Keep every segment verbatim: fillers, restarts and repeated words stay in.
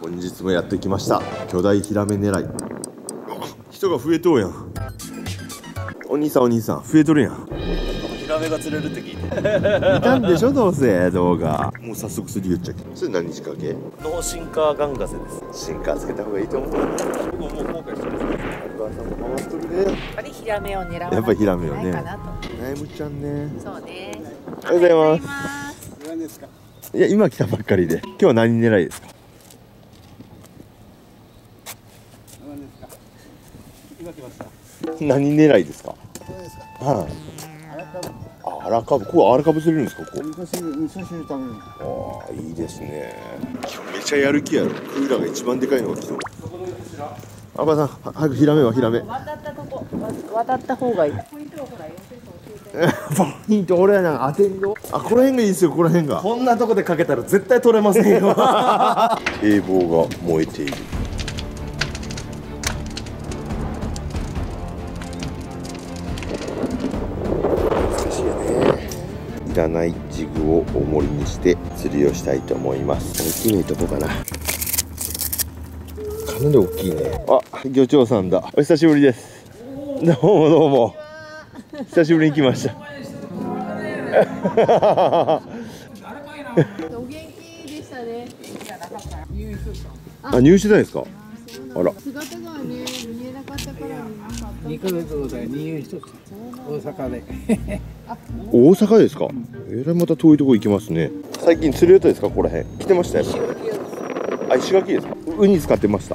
本日もやってきました。巨大ヒラメ狙い。人が増えとうやん。お兄さんお兄さん増えとるやん。 ヒラメが釣れるって聞いて見たんでしょどうせ動画。もう早速釣り言っちゃう。それ何仕掛け？ ノーシンカーガンガゼです。 シンカーつけた方がいいと思う。僕ももう後悔してる。お母さんも回っとるね。 やっぱりヒラメを狙わないとやっぱヒラメをね。 ないかなと。 ナイムちゃんね。 そうね。 おはようございます。 何ですか？ いや今来たばっかりで。今日は何狙いですか？ 何ですか？今来ました。 何狙いですか？ そうですか。 はい。 荒株。 あ、荒株、ここ荒株釣れるんですか、ここ。 味噌汁、味噌汁食べる。 ああ、いいですね。今日めちゃやる気やろ。クーラーが一番でかいのが来た。あばさん、早くヒラメはヒラメ。 渡ったとこ、渡った方がいい。ポイントはほら、 ポイント、俺はなんか当てんよ。あ、この辺がいいですよ、この辺が。 こんなとこでかけたら絶対取れませんよ堤防が燃えている。いらないジグを重りにして釣りをしたいと思います。大きいとこかな。かなり大きいね。あ、漁長さんだ。お久しぶりです。どうもどうも。久しぶりに来ました。 お元気でしたね。 あ、入手ないですか。あら。 姿がね、見えなかったから。 二ヶ月後で入院しとった。大阪で。 大阪ですか。えらいまた遠いとこ行きますね。最近釣れたですか、ここら辺。来てましたよ。あ、石垣ですか。ウニ使ってました。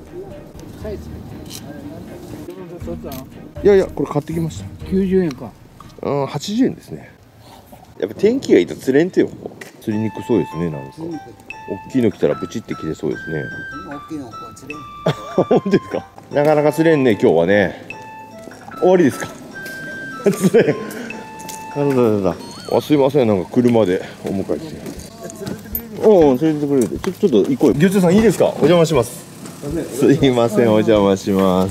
いやいや、これ買ってきました。 きゅうじゅうえんか。 うん、はちじゅうえんですね。やっぱ天気がいいと釣れんてよ。釣りにくそうですね、なんか。大きいの来たらブチって切れそうですね。 大きいのこう釣れん。 本当ですか。なかなか釣れんね、今日はね。終わりですか。釣れん。なるほど、なるほど。あ、すいません、なんか車でお迎えして。うん、連れてくれる。ちょ、ちょっと行こうよ。漁長さん、いいですか。お邪魔します。すいません、お邪魔します。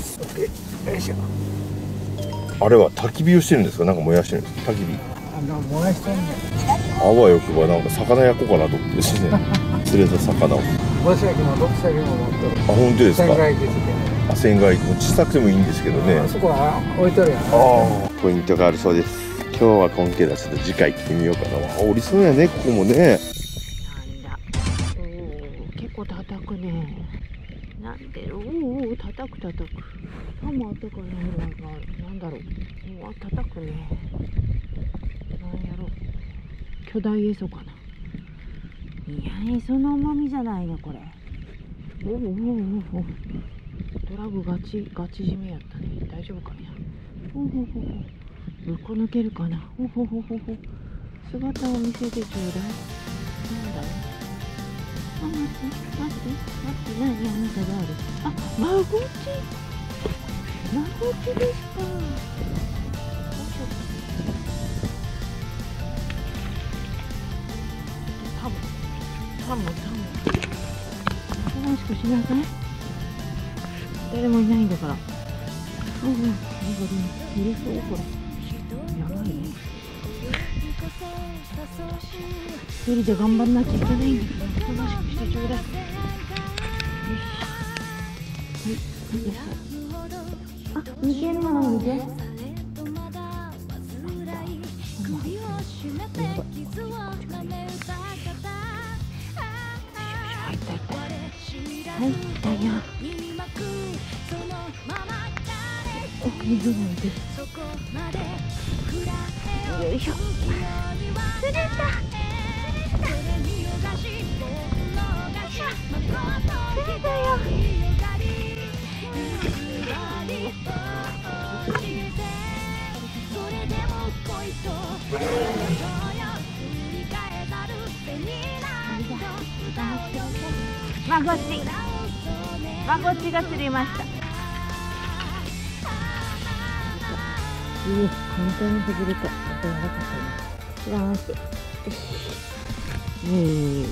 あれは焚き火をしてるんですか。なんか燃やしてるんですか。焚き火。 あの燃やしてんね。 あわよくば、なんか魚焼こうかなと思ってですね。釣れた魚を。 五尺も六尺も持ってる。 あ、本当ですか。 千貝ですけど。 あ、千貝も小さくてもいいんですけどね。 あそこは置いとるやん。 ああ、ポイントがあるそうです。今日は今季だ。ちょっと次回来てみようかな。あ、降りそうやね、ここもね。 なんだ。おお、結構叩くね。なんで、おお、叩く叩く。さも後からほら、なんだろう。うわ、叩くね。なんやろ。巨大エソかな。いや、エソの重みじゃないの、これ。おおおおお。ドラグガチガチ締めやったね。大丈夫かな。ほうほうほうほう。向こう抜けるかな。ほうほうほうほうほう。姿を見せてちょうだい。なんだろう。あ、待って待って待って。何あなたがある。あ、マゴチ。マゴチですか。タモタモタモ。おとなしくしなさい。誰もいないんだから。うんうん。なんかね、揺れそう、これ。やばいね。一人で頑張んなきゃいけないんだけど、おとなしくしてちょうだい。よし。はい、いいです。あ、抜けるのなので。やばい。入った入った。はい、来たよ。お、水飲んで。よいしょ。釣れた。釣れたよ。マゴチ。マゴチが釣れました。いい、簡単に外れた。やばかったね。知らんす。よし。えー、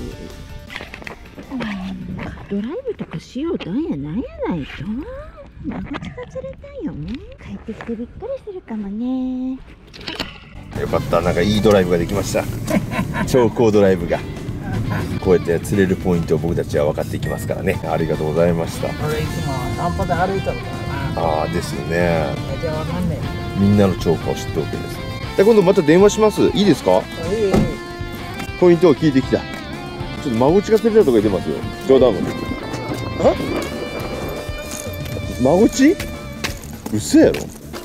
ドライブとかしようとんやなんやないと。マゴチが釣れたんよね。帰ってきてびっくりするかもね。 よかった、なんかいいドライブができました。超高ドライブが。 こうやって釣れるポイントを僕たちは分かっていきますからね。ありがとうございました。 俺いつもナンパで歩いてるからな。 ああですよね。 じゃあわかんねみんなの超過を知っておけです。で今度また電話します。いいですか？ え。いいいい。 ポイントを聞いてきた。ちょっとマゴチが釣れたとか言ってますよ。冗談も。あ？マゴチ？嘘やろ？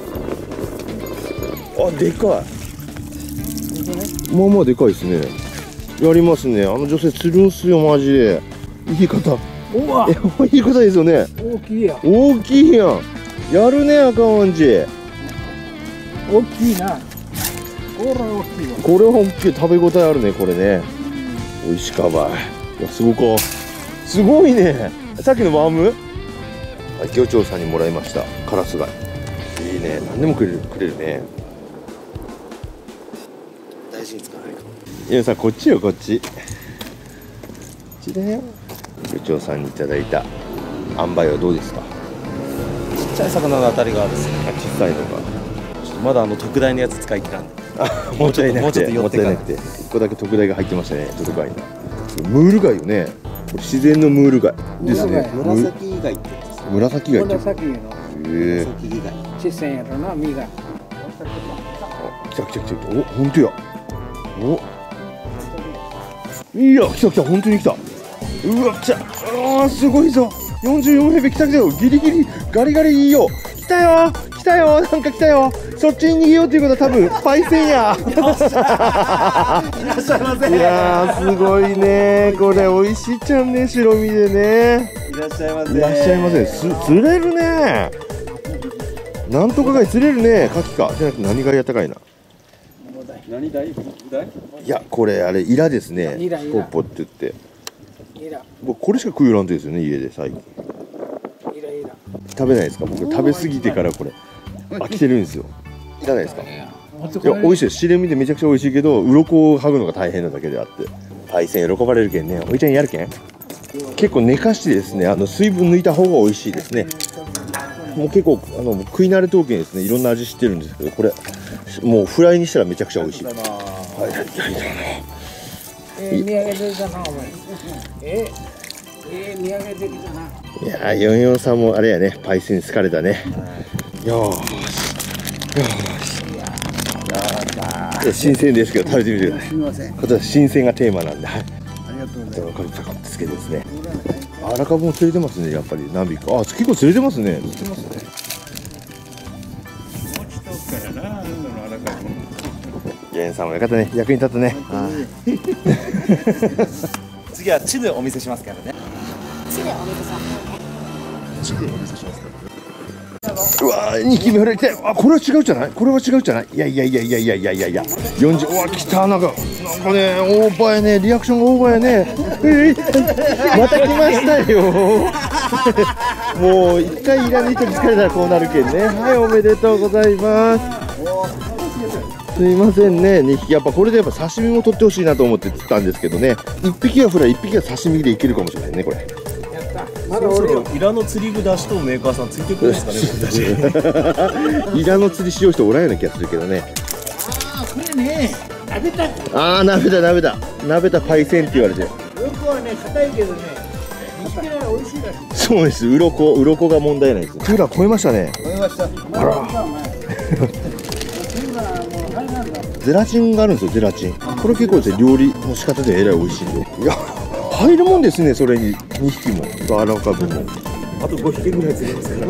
あ、でかい。まあまあでかいですね。やりますね。あの女性釣るんすよマジで。いい方。 うわ。 いい方ですよね。 大きいや。 大きいやん。やるね赤ワンジ。 大きいな。これは大きいわ。 これは大きい。食べ応えあるねこれね。美味しかばい。いやすごか。すごいね。さっきのワーム？はい、漁長さんにもらいましたカラス貝。いいね。何でもくれるくれるね。 大事に使わないか。 いやさこっちよこっち。こっちだよ。漁長さんにいただいた塩梅はどうですか？ ちっちゃい魚の当たりがですね。 あ小さいのが。 ちょっとまだあの特大のやつ使い切らんで。 あもうちょっともうちょっと寄ってかなくていっこだけ特大が入ってましたね。特大のムール貝よね。これ自然のムール貝ですね。 紫貝ってやつです。 紫貝って紫の。 へえ。 紫貝。 小さいやろな、身が。 来た来た来た来た。お本当や。おいや来た来た本当に来た。うわ来た。あーすごいぞ。よんじゅうよんヘビ来た来たよ。ギリギリガリガリいいよ。来たよ来たよなんか来たよ。そっちに逃げようっていうことは多分パイセンや。 いらっしゃいませ。 いやーすごいねこれ美味しいちゃんね白身でね。 いらっしゃいませ。 いらっしゃいませ。す釣れるね。なんとか貝釣れるね。カキかじゃなくて何貝やったかいな。 何だい？ いやこれあれイラですね。 イライラポッポって言って。 イラ、 僕これしか食うようなんてですよね家で最近。 イライラ。 食べないですか？僕食べ過ぎてからこれ飽きてるんですよ。いらないですか？いや持ってこ美味しいです。白身でめちゃくちゃ美味しいけど鱗を剥ぐのが大変なだけであって。パイセン喜ばれるけんね。おいちゃんやるけん。結構寝かしてですねあの水分抜いた方が美味しいですね。もう結構あの食い慣れとうけんですねいろんな味知ってるんですけどこれもうフライにしたらめちゃくちゃ美味しい。はいはいはいえー、見上げてきたな、お前。えー、えー、見上げてきたな。 いやー、よんよんさんもあれやね、パイセン疲れたね。よーし、よーし。新鮮ですけど、食べてみてください。 すみません。 こちら新鮮がテーマなんで、はい。 ありがとうございます。 これパカッとつけてですね。荒かぶも釣れてますね、やっぱり何匹か。あ、結構釣れてますね。釣れてますね。ゲンさんもよかったね、役に立ったね。 次は地でお見せしますからね。 うわー、にひきめほら来たよ。あ、これは違うじゃない？これは違うじゃない？いやいやいやいやいやいやいやいや。よんじゅう、うわ来たなんかなんかねオーバーやね、リアクションがオーバーやね。えー、また来ましたよ。もう一回いらないと疲れたらこうなるけんね。はいおめでとうございます。すいませんね、にひきやっぱこれでやっぱ刺身も取ってほしいなと思って釣ったんですけどね。いっぴきはフライ、いっぴきは刺身でいけるかもしれないねこれ。 まだ俺イラの釣り具出しとメーカーさんついてくるんですかね、僕たち。 イラの釣りしよう人おらんような気がするけどね。 ああ、これね、食べた。 ああ、鍋だ鍋だ鍋だパイセンって言われて。 よくはね、硬いけどね、にひきは美味しいらしい。 そうです、鱗鱗が問題ないです。クーラー超えましたね。 超えました。あら。 ゼラチンがあるんですよ、ゼラチン。これ結構ですね、料理の仕方でえらい美味しいんで。いや入るもんですね、それににひきもガラカブも。 あとごひきぐらい釣れますね。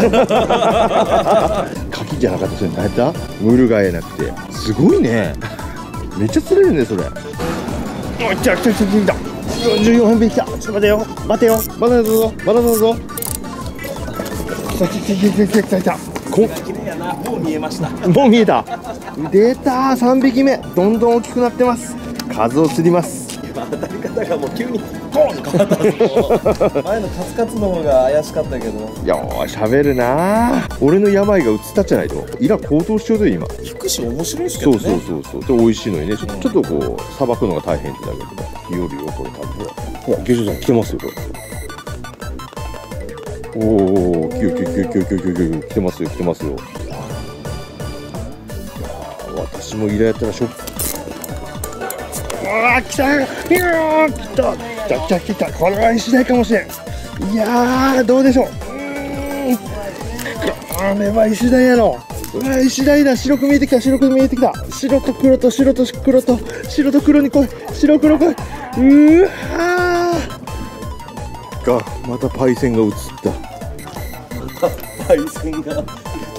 カキじゃなかったですよ、何やったムール貝なくて。すごいね、めっちゃ釣れるねそれ。おい来た来た来た来た、よんじゅうよんへんびき来た。ちょっと待てよ待てよ、まだだぞまだだぞ。来た来た来た来た来た来た。こ綺麗やな、もう見えました。 もう見えた。出た、さんびきめどんどん大きくなってます。数を釣ります。 当たり方がもう急にポーンと変わったんですよ。前のカツカツの方が怪しかったけど。 よーしゃべるなー。俺の病が移ったじゃないと。イラ高騰しちゃうぞ今。 引くし面白いですけどね。 そうそうそうそう。で美味しいのにね、ちょちょっとこうさばくのが大変ってだけどね。日和よこれ多分。ほら、ゲジョさん来てますよこれ。おお、キューキューキューキューキューキューキュー来てますよ来てますよ。私もイラやったらショック。うわー来たいやー、来た来た来た来た。これは石鯛かもしれん。いやー、どうでしょう。うーん、これは石鯛やろ。うわ、石鯛だ。白く見えてきた、白く見えてきた。白と黒と白と黒と白と黒に来い。白黒来い。うーはーが、またパイセンが映った。 パイセンがしかも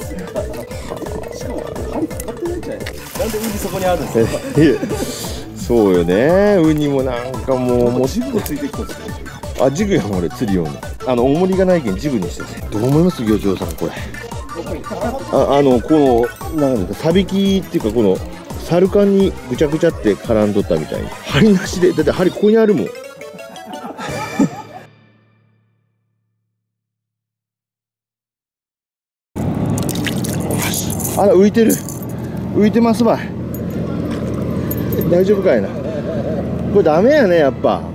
針かかってないんじゃない？なんでウニそこにあるんですか？ いやそうよね。ウニもなんかもうもうジグでついてきたんですよ。 あ、ジグやん俺、釣り用のあの重りがないけんジグにしてて。どう思います漁長さんこれ？ああのこのなんかさびきっていうか、このサルカンにぐちゃぐちゃって絡んどったみたいに。針なしで、だって針ここにあるもん。あら浮いてる、浮いてますばい。大丈夫かいな。これダメやねやっぱ。